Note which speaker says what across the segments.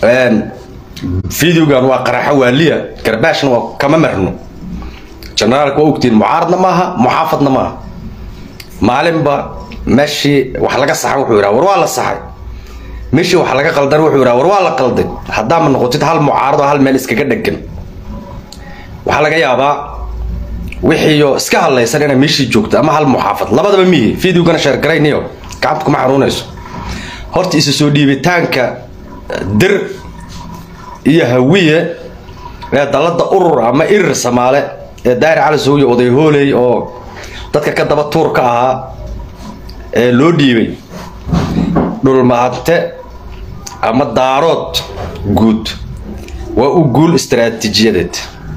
Speaker 1: فيديو كان واقرا حواليه كرباشنا وكما مرنو جنرالك وقتين معارضنا معها محافظنا معها معلم با ماشي وحلقة صح وحورا وروالا صحي ماشي وحلقة قلدر وحورا وروالا قلدي حدا من نقطة هالمعارضة هالمالسكة كدقن وحلقة يابا وحيو اسكا الله يسالنا ماشي جوجتا اما هالمحافظ لبدaba ميه فيديو كان شير غرينيو كعبتكم ما حرونيسو horta isu soo dhiibitaanka dir iyo hawiye ee dalada urur ama irir Soomaale ee daari cali sooyo oday hoolay oo dadka ka daba tuurka ahaa ee loo dhiibay dhul maante ama daarood guud waa u guul istiraatiijiyadeed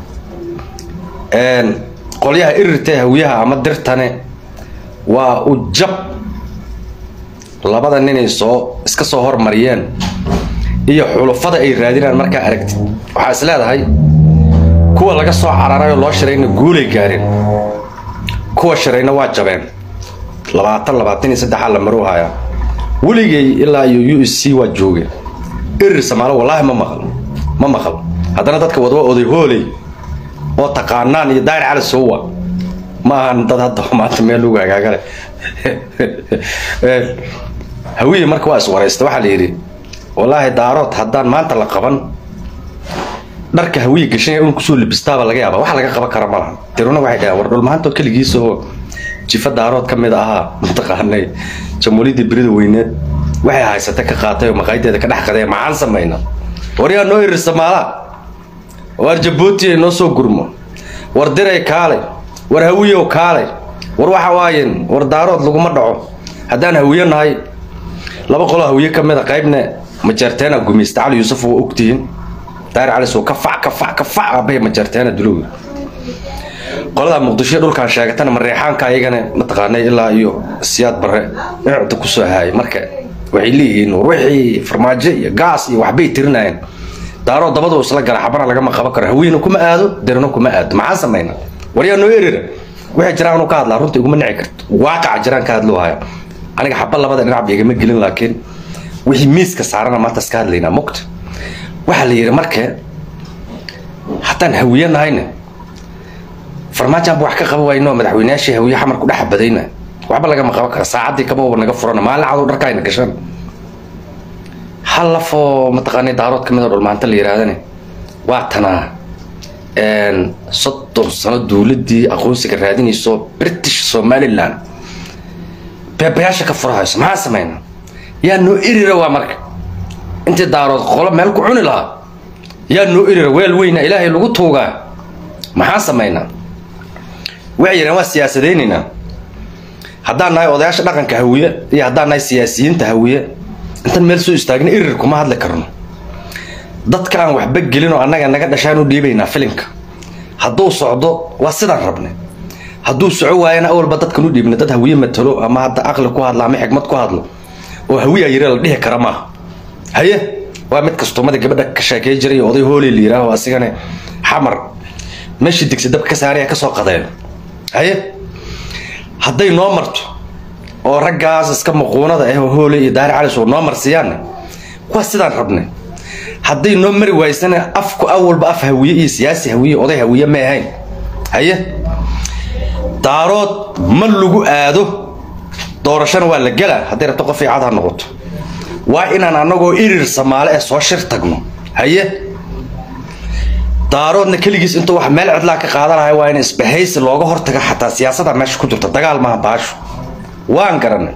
Speaker 1: qolyaha irirta hawiyaha ama dirtane waa u jab labada nin ay iska soo hormariyeen iyo xulufada ay raadinaan marka aragtid waxa isleedahay kuwa laga soo cararayo loo shirayna guulay gaareen kuwa shirayna waa jabeen 23 la maruhaya waligay ilaa iyo USC waa joogay irir Soomaali wallahi ma maqal hadana dadka wadwa oday hoolay oo taqaanaan iyo daari cali soowa ma aan dad hadda maanta meel ugu hagaagale hawiye marka waa iswareysta waxa la yiri wallahi daarood hadaan maanta la qaban dharka hawiye gashay inuu ku soo libistaaba laga yaaba waxa laga qaban kara malaha tiruna waxay dhahay war dhul maanta kaligiisa oo jifa daarood kamid aha mutaqaanay jamhuuriyadda birida weyneed waxay haysata ka qaatay maqaydeeda ka dhaxqaday macaan sameeyna wariya noo irir Soomaala war Djibouti noo soo gurmo war diray kaalay war hawiye kaalay war waxa waayeen war daarood lagu ma dhaco hadaan hawiye nahay laba qolo hawiye kamid qaybna ma jarteena gumeysta cali Yuusuf oo ogtiin daari cali soo ka fac abay ma jarteena dulug qolada muqdisho dhulkan sheegatana ma reexaanka ayagana ma taqaanay ilaa iyo siyaad bare inta ku soo haay marka waxay leeyihiin wixii farmaajo iyo gaas iyo waxbay tirinayeen daaro dabadu isla gala xabana laga ma qaban karo hawiina kuma aado dirna kuma aado maxaa sameeyna wariya noo erir waxay jiraan oo ka hadla runtii ugu manici karto waaqac jiraan ka hadloo haya aniga xabba labada dhinac igama gelin laakiin wixii miiska saarana maanta iska hadlayna muqt waxa la yiri marka hataan hawiye nahayna farmaajo wax ka qabo wayno madaxweynayaashii hawiye xamar ku dhaxbadayna waxba laga ma qaban karo saacadii kaba naga furana maalin cad dharkayna gashan halafo mataqaanay daarood kamid dhul maanta la yiraahdane waa tanaa soddon sano dawladii aqoonsiga raadinayso British Somaliland beebayaasha ka furahayso ma sameeyna yaa noo irira waa marka inta daarood qolo meel ku cuni laha yaa noo irira weel weyna ilaahay lagu toogaa maxaa sameeyna waxay waa siyaasadeynina hadaan nahay odayaasha dhaqanka hawiye iyo hadaan nahay siyaasiyiinta hawiye inta meel soo istaagna irir kuma hadla karno dadka aan waxba gelin oo annaga naga dhashaan u dhiibayna filimka hadduu socdo waa sidaan rabnay hadduu soco waayana awalba dadka nu dhiibna dad hawiye matalo ama hadda aqli ku hadla ama xigmad ku hadlo oo hawiye yiri la dhihi kara ma haye waa mid kasto mada gabadha ka sheekay jiray oday hoolay liiraaho asigana xamar meeshii digsi dab ka saaraya ka soo qadeen haye hadday noo marto oo raggaas iska muquunada ah oo hoolay iyo daari cali soo noo marsiyaan kuwa sidaan rabnay hadday noo mari waysana afku awalba af hawiye iyo siyaasi hawiye oday hawiye ma ahayn haye daarood ma lagu aado doorashana waa la galaa haday rabto qof fiicad ha noqoto waa inaan anagoo irir Soomaali ah soo shir tagno haye daaroodna kaligiis inta wax meel cidla ka qaadanahay waa in isbahays looga hortaga xataa siyaasadda meesha ku jirta dagaal ma baasho waan garanay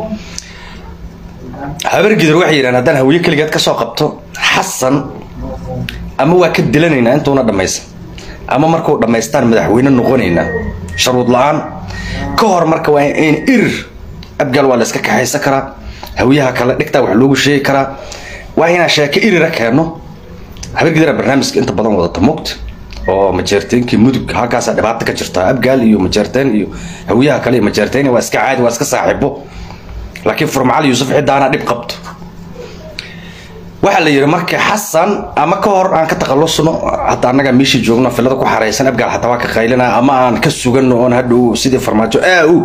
Speaker 1: habar gidir wax yiraan hadaan hawiye kaligeed ka soo qabto xasan ama waa ka dilanayna intuuna dhamaysan ama markuu dhameystaan madaxweyne noqonayna sharuud la'aan ka hor marka waa in irir abgal wala iska kaxaysan kara hawiyaha kala dhigta wax loogu sheegi kara waa ina sheeka irir keeno habar gidir barnaamijka inta badan wada muqt oo majeerteenkii mudug halkaas dhibaato ka jirta abgal iyo majeerteen iyo hawiyaha kale majeerteen waa iska caadi waa iska saaxiibo laakiin farmaal Yuusuf cidaana dib qabto waxa la yiri markay xasan ama ka hor aan ka taqalusno hada anaga meeshii joogno filada ku xareysan abgal hatta waa ka qaylina ama aan ka sugano oo hadhow sidii farmaajo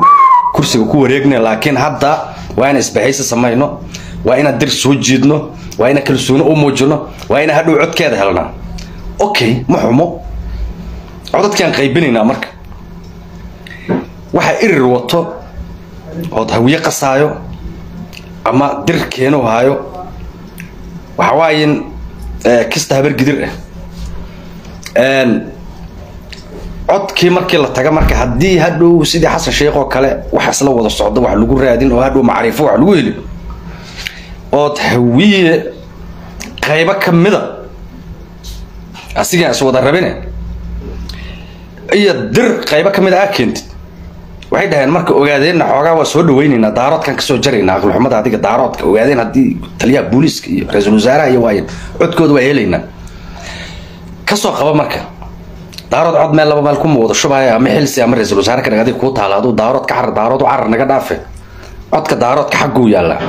Speaker 1: kursiga ku wareegnay laakiin hadda waa in isbahaysa sameeyno waa in dir soo jiidno وين كلسون موجنا وين هادو عد كذا هلنا أوكي محمو عدد كان قيبيننا مرك waxa irir wato oo hawiye qasaayo ama dirkeeno haayo waxa waayin kista habar gidir codkii markii la taga marka hadii hadhow sidii xasan sheekh oo kale waxa isla wada socdo wax lagu raadin oo hadhow macrifo wax lagu heli oo hawiye qayb kamida asiga soo wada rabina iyo dir qayb kamida akeent waxay dhahan marka ogaadeen xoogaa waa soo dhaweynayna daaradkan ka soo jarayna aqal xumada adiga daaradka ogaadeen hadii taliya booliska iyo ra'iisul wasaaraha iyo waayeen codkooda waa helayna ka soo qaba marka daarad cod meel laba meel ku muuqdo shubaya ama xilsi ama ra'iisul wasaaraha ka adiga ku taalaado daarad ka xar daarad u carar naga dhaafe codka daaradka xaq uu yaala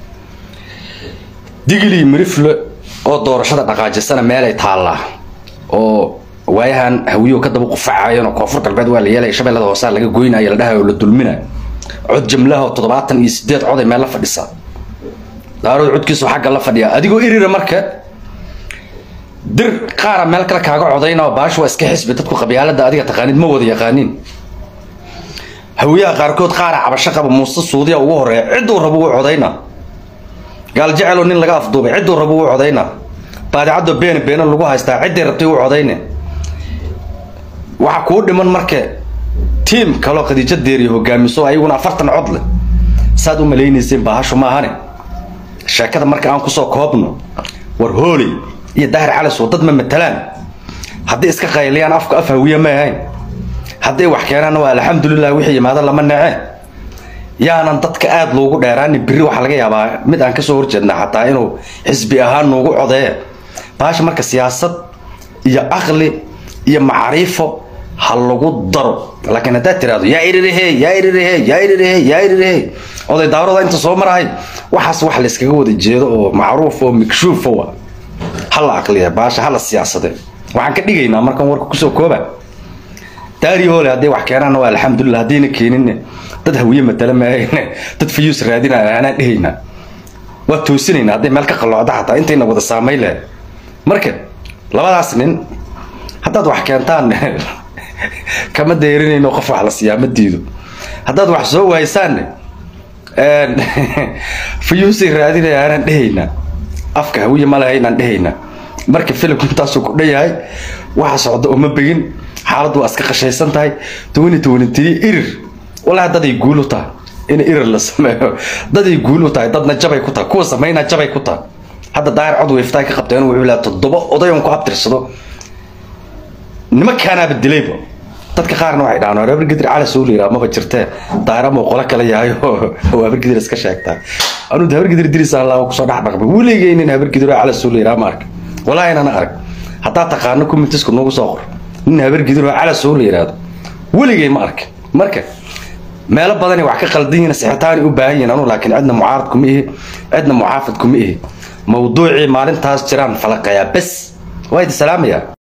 Speaker 1: digili mirifle oo doorashada dhaqaajisana meel ay taala oo waayahan hawiyo ka daba qufacayeen oo koonfur galbeed waa la yeelay shabeellada hoose laga goynayo la dhahayo la dulmina cod jumlaha 78 cod ay meel la fadhisa daaro codkiisu xagga la fadhiya adigoo irira marka dir qaara meel kale kaaga codayna baash waa iska xisbi dadku qabyaalada adiga taqaanid ma wada yaqaanin hawiyaha qaarkood qaara cabasho qaba muusta suudiya ugu horeeya cid uu rabo uu codayna gaal jecel nin laga afduubay cid uu rabo uu codayna baadicado been lagu haystaa cid ay rabtay uu codayna waxa ku dhiman marka team kala qadiija deeriyo hogaamiso ayaguna 40 cod leh saad u maleynayeen baahasho ma ahane shakada marka aan ku soo koobno war hooli iyo dahar cala soo dad ma matalaan hadii iska qayliyaan afka afhawiye ma ahayn hadii wax keenana waa alxamdulillah wixii yimaada lama nacay yaanan dadka aad loogu dheeraan biri waxa laga yaabaa mid aan ka soo horjeedna xataa inuu xisbi ahaan noogu codeeyo baasha marka siyaasad iyo aqli iyo macrifo hal lagu daro laakiin hadaa tiraado yaa irirehe oday daarada inta soo marahay waxaas wax la iskaga wada jeedo oo macruuf oo mikshuuf oo hal aqliya baasha hal siyaasade waxaan ka dhigaynaa markan warka ku soo kooba taari hoole hadii wax keenana waa alxamdulillah hadiina keenin dad hawiye matala ma ahayna dad fiyus raadinaya ana dhihayna waa toosinayna hadii meel ka qalloocda xataa intayna wada saameyle marka labadaas nin haddaad wax keentaan kama deerinayno qof wax la siyaamadiidu haddaad wax soo waaysan fiyuusi raadinaya aan dhehayna afka hawiye ma lahayn dhehayna marka filimku intaas ku dhayahay waxa socdo uma bigin xaaladu waa iska qashaysan tahay 2023 irir wala dad ay guul u tahay in irir la sameeyo dad ay guul u tahay dadna jabay ku tahay kuwa sameeyna jabay ku tahay hadda daahir cod weeftay ka qabteen wuxuu ilaa 7 odayon ku abtirsado nima kana beddelayba dadka qaarna waxay dhaanaan habar gidir cala soo leeyahay ma jirtee daahir ma qolo kale yahay oo habar gidir iska sheegtaa anu habar gidir diris Allah ku soo dhaxbaqay waligeyn in habar gidir cala soo leeyahay mark wallahi ana arag hatta taqaano commentsku noogu soo qor in habar gidir cala soo leeyahay waligeey ma ark marka meelo badan wax ka qaldiin saxitaani u baahan yihiin anu laakiin cidna mucaarad kuma ihi cidna muxaafid kuma ihi mawduuci maalintaas jiraan falaqaya bas wayd salaamaya